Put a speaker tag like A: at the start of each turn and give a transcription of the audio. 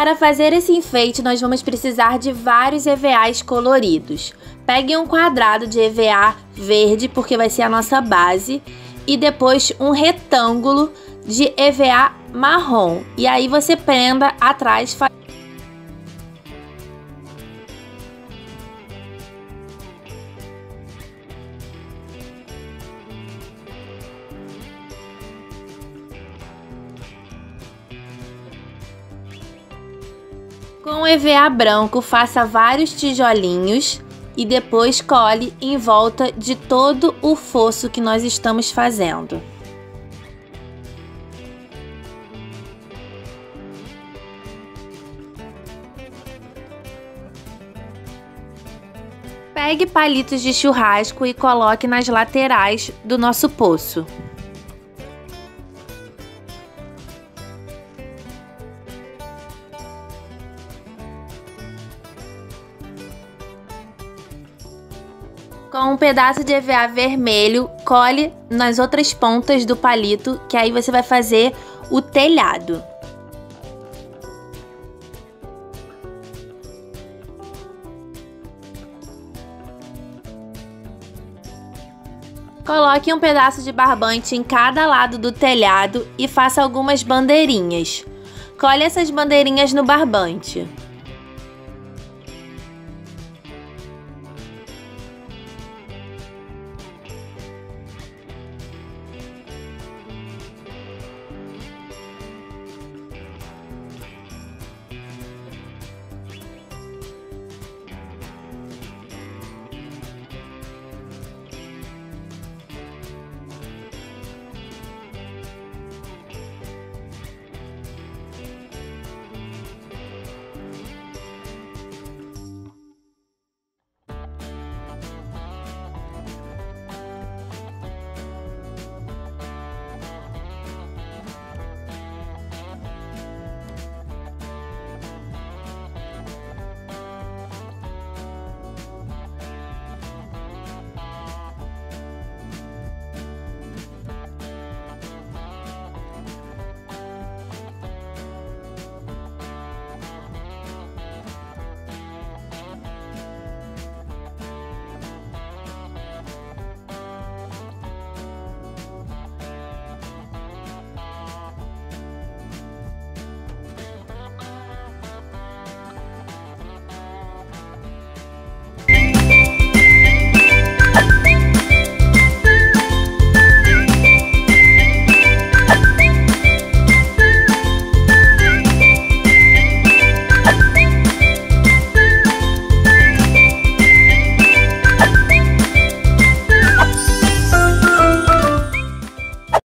A: Para fazer esse enfeite, nós vamos precisar de vários EVAs coloridos. Pegue um quadrado de EVA verde, porque vai ser a nossa base, e depois um retângulo de EVA marrom. E aí você prenda atrás. Com o EVA branco, faça vários tijolinhos e depois cole em volta de todo o fosso que nós estamos fazendo. Pegue palitos de churrasco e coloque nas laterais do nosso poço. Com um pedaço de EVA vermelho, cole nas outras pontas do palito, que aí você vai fazer o telhado. Coloque um pedaço de barbante em cada lado do telhado e faça algumas bandeirinhas. Cole essas bandeirinhas no barbante.